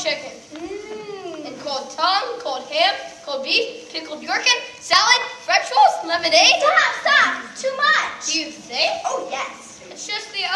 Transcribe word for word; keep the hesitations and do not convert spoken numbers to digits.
chicken. Mmm. And cold tongue, cold ham, cold beef, pickled gherkin, salad, French rolls, lemonade. Stop, stop. Too much. Do you think? Oh, yes. It's just the